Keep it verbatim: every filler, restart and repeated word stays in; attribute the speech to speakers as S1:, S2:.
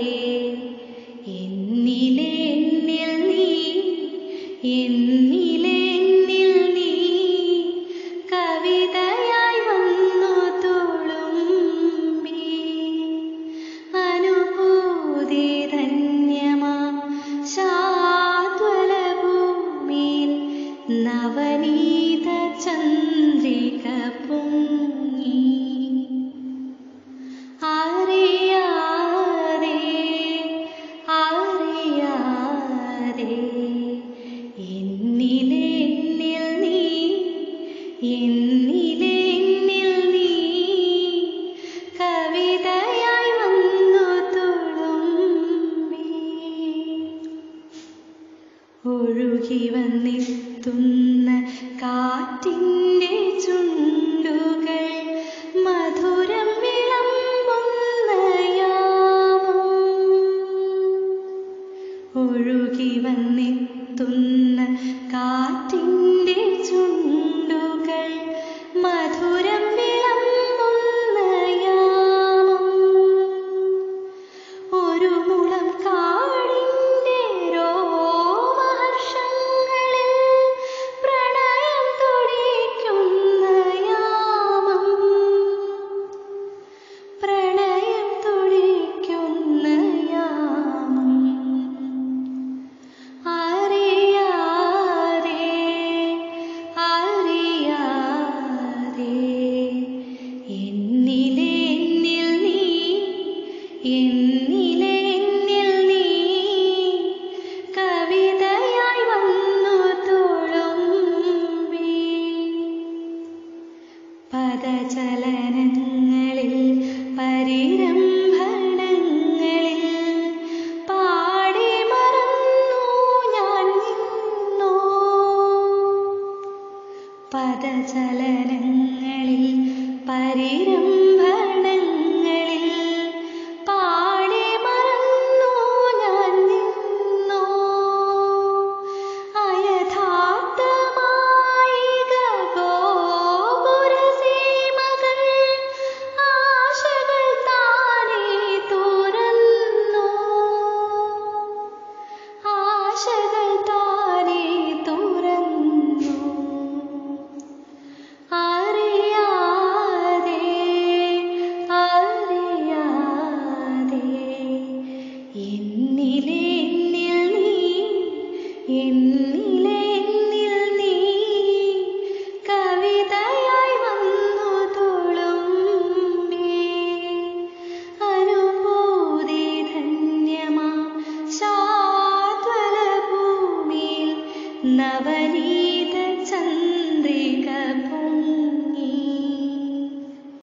S1: എന്നിലെ എന്നിൽ നീ എന്നിലെ എന്നിൽ നീ കവിതയായി വന്നു തുളുമ്പി അനുഭൂതി ധന്യമാ ശാദ്വല ഭൂമിയിൽ നവനീത ചന്ദ്രിക പൊങ്ങി അറിയാതെ അറിയാതെ എന്നിലെ എന്നിൽ നീ എന്നിലെ എന്നിൽ നീ കവിതയായി വന്നു തുളുമ്പി ഒഴുകി വന്നെത്തുന്ന കാറ്റിൻ്റെ ചുണ്ടുകൾ മധുരം വിളമ്പുന്ന യാമം ഒഴുകി വന്നെത്തുന്ന കാറ്റിൻ്റെ ചുണ്ടുകൾ മധുരം വിളമ്പുന്ന യാമം ഒരു മുളം കാടിൻ്റെ രോമഹർഷങ്ങളിൽ പ്രണയം തുടിക്കുന്ന യാമം പ്രണയം തുടിക്കുന്ന യാമം അറിയാതെ അറിയാതെ എന്നിലെ എന്നിൽ നീ എന്നിലെ